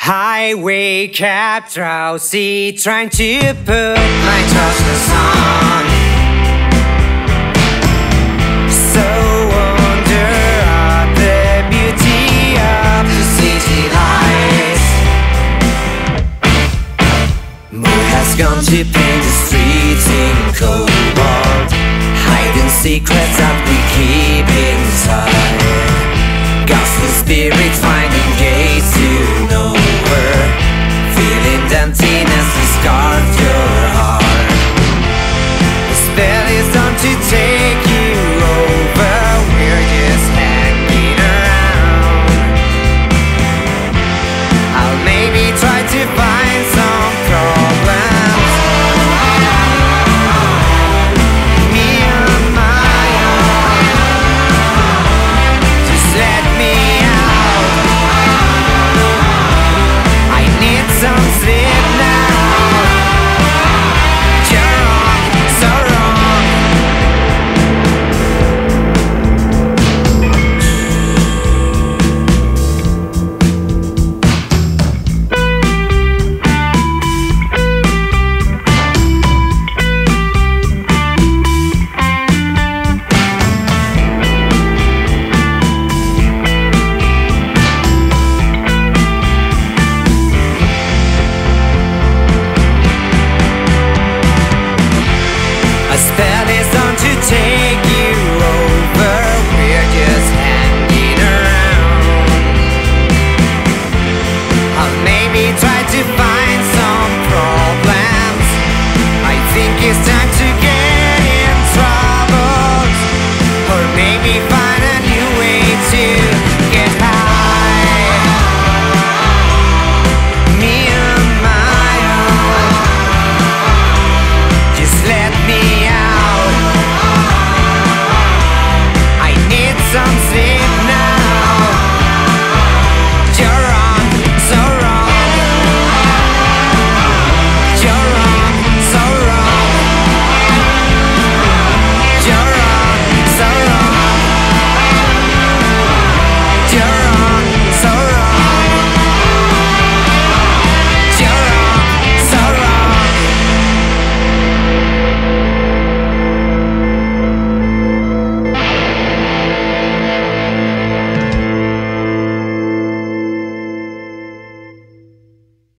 I wake up drowsy, trying to put my trousers on. So wonder at the beauty of the city lights. Mood has gone to paint the streets in cobalt, hiding secrets that we keep inside. Ghostly spirits finding gates